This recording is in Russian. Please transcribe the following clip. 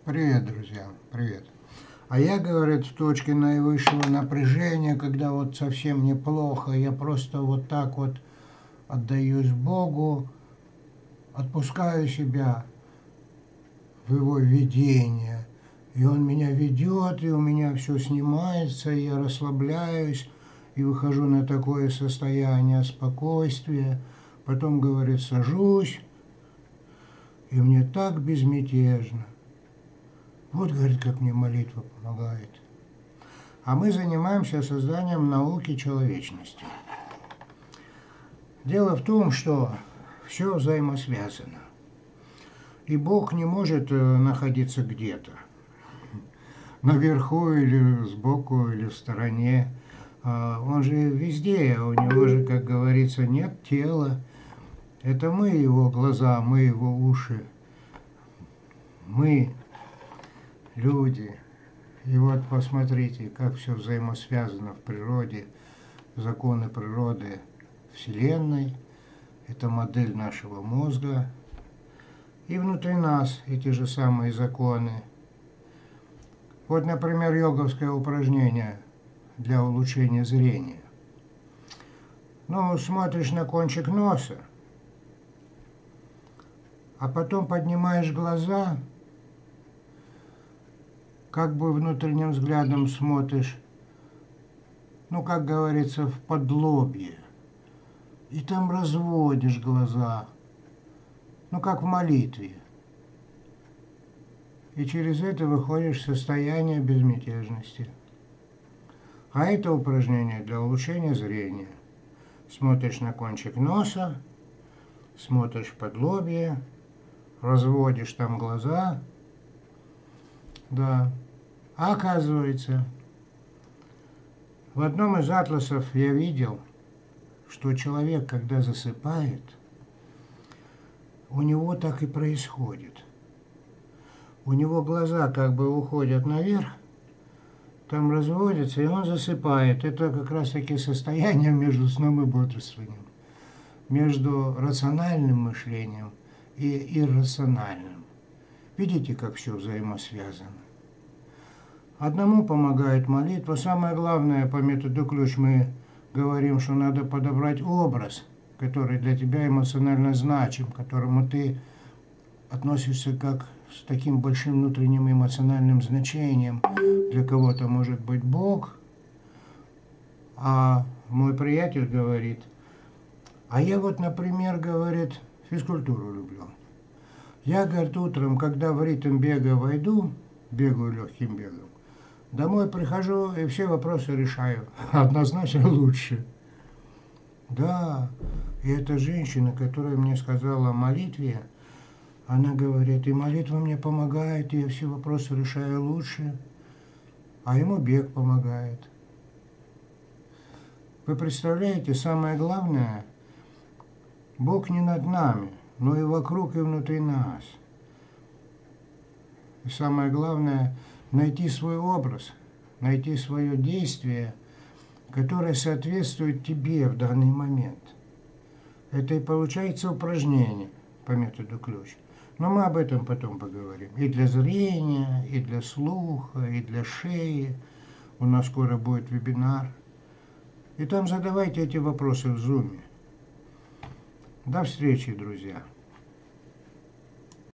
Привет, друзья, привет. А я, говорит, в точке наивысшего напряжения, когда вот совсем неплохо, я просто вот так вот отдаюсь Богу, отпускаю себя в Его видение. И Он меня ведет, и у меня все снимается, и я расслабляюсь, и выхожу на такое состояние спокойствия. Потом, говорит, сажусь, и мне так безмятежно. Вот, говорит, как мне молитва помогает. А мы занимаемся созданием науки человечности. Дело в том, что все взаимосвязано. И Бог не может находиться где-то. Наверху или сбоку, или в стороне. Он же везде, у него же, как говорится, нет тела. Это мы его глаза, мы его уши. Мы люди. И вот посмотрите, как все взаимосвязано в природе, законы природы Вселенной. Это модель нашего мозга. И внутри нас эти же самые законы. Вот, например, йоговское упражнение для улучшения зрения. Ну, смотришь на кончик носа, а потом поднимаешь глаза, как бы внутренним взглядом смотришь, ну, как говорится, в подлобье. И там разводишь глаза, ну, как в молитве. И через это выходишь в состояние безмятежности. А это упражнение для улучшения зрения. Смотришь на кончик носа, смотришь в подлобье, разводишь там глаза. Да. А оказывается, в одном из атласов я видел, что человек, когда засыпает, у него так и происходит. У него глаза как бы уходят наверх, там разводятся, и он засыпает. Это как раз таки состояние между сном и бодрствованием, между рациональным мышлением и иррациональным. Видите, как все взаимосвязано? Одному помогает молитва. Самое главное, по методу ключ мы говорим, что надо подобрать образ, который для тебя эмоционально значим, к которому ты относишься как с таким большим внутренним эмоциональным значением. Для кого-то может быть Бог, а мой приятель говорит, а я вот, например, говорит, физкультуру люблю. Я, говорит, утром, когда в ритм бега войду, бегаю легким бегом, домой прихожу и все вопросы решаю. Однозначно лучше. Да, и эта женщина, которая мне сказала о молитве, она говорит, и молитва мне помогает, и я все вопросы решаю лучше, а ему бег помогает. Вы представляете, самое главное, Бог не над нами, но и вокруг, и внутри нас. И самое главное, найти свой образ, найти свое действие, которое соответствует тебе в данный момент. Это и получается упражнение по методу ключ. Но мы об этом потом поговорим. И для зрения, и для слуха, и для шеи. У нас скоро будет вебинар. И там задавайте эти вопросы в зуме. До встречи, друзья.